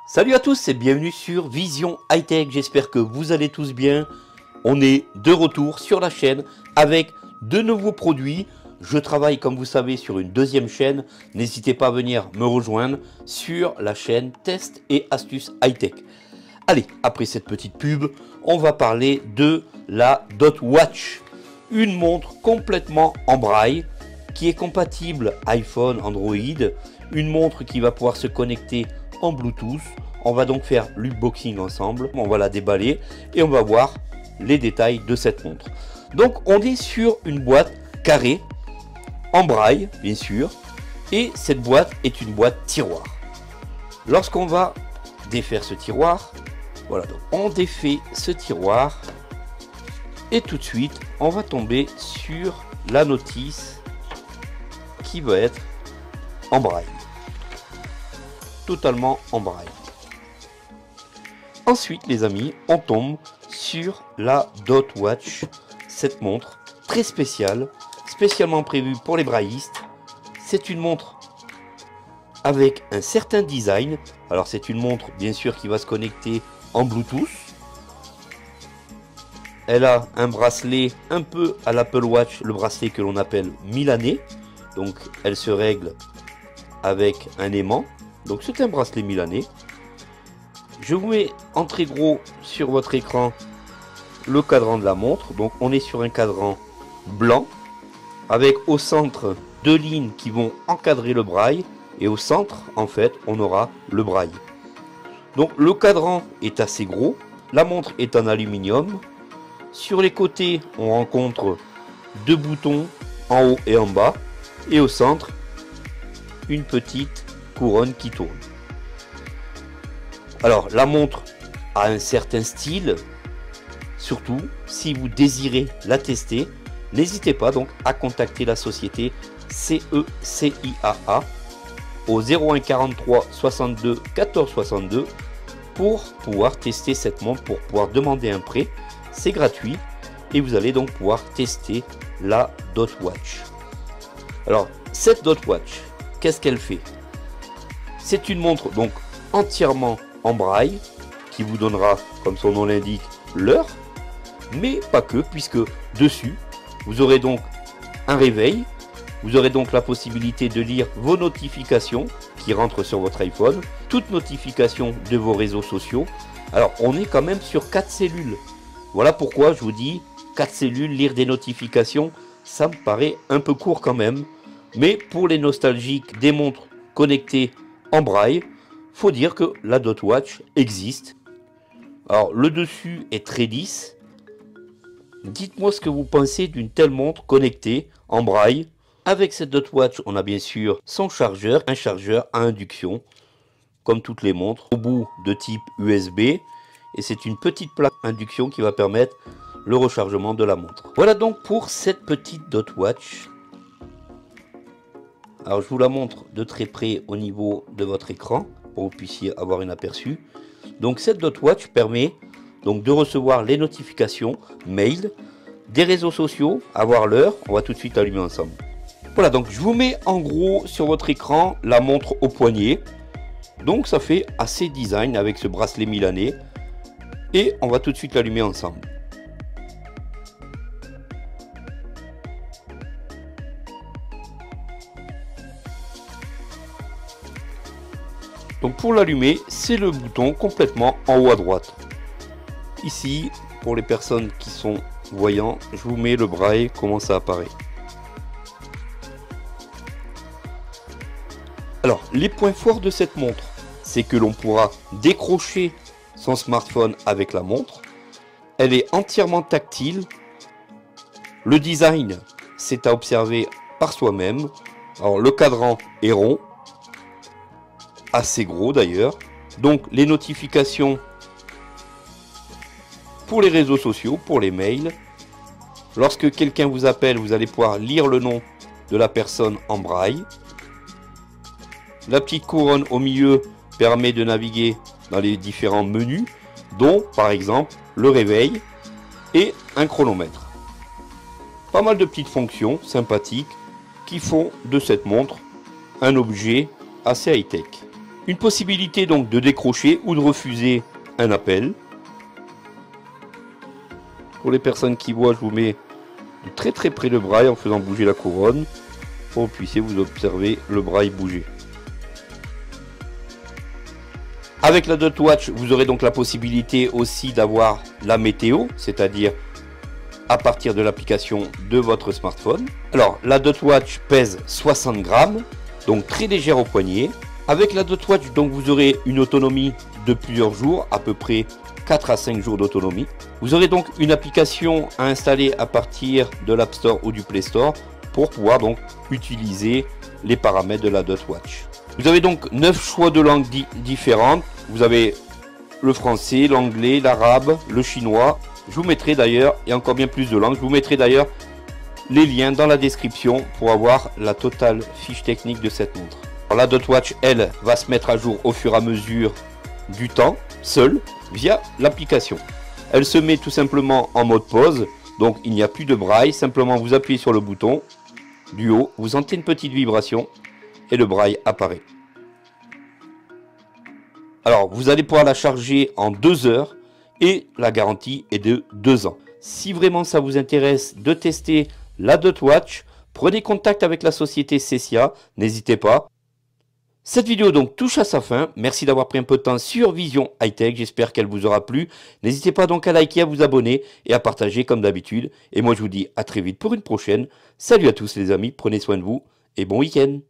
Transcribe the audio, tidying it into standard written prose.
Salut à tous et bienvenue sur Vision High-Tech, j'espère que vous allez tous bien. On est de retour sur la chaîne avec de nouveaux produits. Je travaille comme vous savez sur une deuxième chaîne, n'hésitez pas à venir me rejoindre sur la chaîne Test et Astuces High-Tech. Allez, après cette petite pub, on va parler de la Dot Watch, une montre complètement en braille qui est compatible iPhone, Android, une montre qui va pouvoir se connecter en Bluetooth. On va donc faire l'unboxing ensemble, on va la déballer et on va voir les détails de cette montre. Donc on est sur une boîte carrée en braille bien sûr, et cette boîte est une boîte tiroir. Lorsqu'on va défaire ce tiroir, voilà, donc on défait ce tiroir et tout de suite on va tomber sur la notice qui va être en braille, totalement en braille. Ensuite les amis, on tombe sur la Dot Watch, cette montre très spéciale, spécialement prévue pour les braillistes. C'est une montre avec un certain design. Alors c'est une montre bien sûr qui va se connecter en Bluetooth. Elle a un bracelet un peu à l'Apple Watch, le bracelet que l'on appelle milanais. Donc elle se règle avec un aimant. Donc c'est un bracelet milanais. Je vous mets en très gros sur votre écran le cadran de la montre. Donc on est sur un cadran blanc avec au centre deux lignes qui vont encadrer le braille, et au centre en fait on aura le braille. Donc le cadran est assez gros, la montre est en aluminium. Sur les côtés on rencontre deux boutons en haut et en bas, et au centre une petite couronne qui tourne. Alors la montre a un certain style, surtout si vous désirez la tester, n'hésitez pas donc à contacter la société CECIAA au 01 43 62 14 62 pour pouvoir tester cette montre, pour pouvoir demander un prêt. C'est gratuit et vous allez donc pouvoir tester la Dot Watch. Alors cette Dot Watch, qu'est-ce qu'elle fait? C'est une montre donc entièrement en braille qui vous donnera, comme son nom l'indique, l'heure, mais pas que, puisque dessus vous aurez donc un réveil, vous aurez donc la possibilité de lire vos notifications qui rentrent sur votre iPhone, toutes notifications de vos réseaux sociaux. Alors on est quand même sur 4 cellules, voilà pourquoi je vous dis 4 cellules, lire des notifications, ça me paraît un peu court quand même, mais pour les nostalgiques des montres connectées en braille, faut dire que la Dot Watch existe. Alors le dessus est très lisse. Dites-moi ce que vous pensez d'une telle montre connectée en braille. Avec cette Dot Watch, on a bien sûr son chargeur, un chargeur à induction, comme toutes les montres, au bout de type USB. Et c'est une petite plaque induction qui va permettre le rechargement de la montre. Voilà donc pour cette petite Dot Watch. Alors je vous la montre de très près au niveau de votre écran, pour que vous puissiez avoir un aperçu. Donc cette Dot Watch permet donc de recevoir les notifications, mail, des réseaux sociaux, avoir l'heure. On va tout de suite allumer ensemble. Voilà, donc je vous mets en gros sur votre écran la montre au poignet. Donc ça fait assez design avec ce bracelet milanais. Et on va tout de suite l'allumer ensemble. Donc pour l'allumer, c'est le bouton complètement en haut à droite. Ici, pour les personnes qui sont voyants, je vous mets le braille, comment ça apparaît. Alors, les points forts de cette montre, c'est que l'on pourra décrocher son smartphone avec la montre. Elle est entièrement tactile. Le design, c'est à observer par soi-même. Alors, le cadran est rond, assez gros d'ailleurs. Donc les notifications pour les réseaux sociaux, pour les mails. Lorsque quelqu'un vous appelle, vous allez pouvoir lire le nom de la personne en braille. La petite couronne au milieu permet de naviguer dans les différents menus, dont par exemple le réveil et un chronomètre. Pas mal de petites fonctions sympathiques qui font de cette montre un objet assez high-tech. Une possibilité donc de décrocher ou de refuser un appel. Pour les personnes qui voient, je vous mets de très très près le braille en faisant bouger la couronne pour que vous puissiez vous observer le braille bouger. Avec la Dot Watch, vous aurez donc la possibilité aussi d'avoir la météo, c'est-à-dire à partir de l'application de votre smartphone. Alors, la Dot Watch pèse 60 grammes, donc très légère au poignet. Avec la Dot Watch, donc, vous aurez une autonomie de plusieurs jours, à peu près 4 à 5 jours d'autonomie. Vous aurez donc une application à installer à partir de l'App Store ou du Play Store pour pouvoir donc utiliser les paramètres de la Dot Watch. Vous avez donc 9 choix de langues différentes. Vous avez le français, l'anglais, l'arabe, le chinois. Je vous mettrai d'ailleurs, et encore bien plus de langues, je vous mettrai d'ailleurs les liens dans la description pour avoir la totale fiche technique de cette montre. Alors, la Dot Watch, elle, va se mettre à jour au fur et à mesure du temps, seule, via l'application. Elle se met tout simplement en mode pause, donc il n'y a plus de braille, simplement vous appuyez sur le bouton du haut, vous sentez une petite vibration et le braille apparaît. Alors, vous allez pouvoir la charger en 2 heures et la garantie est de 2 ans. Si vraiment ça vous intéresse de tester la Dot Watch, prenez contact avec la société Cecia, n'hésitez pas. Cette vidéo donc touche à sa fin. Merci d'avoir pris un peu de temps sur Vision High-Tech. J'espère qu'elle vous aura plu. N'hésitez pas donc à liker, à vous abonner et à partager comme d'habitude. Et moi je vous dis à très vite pour une prochaine. Salut à tous les amis, prenez soin de vous et bon week-end.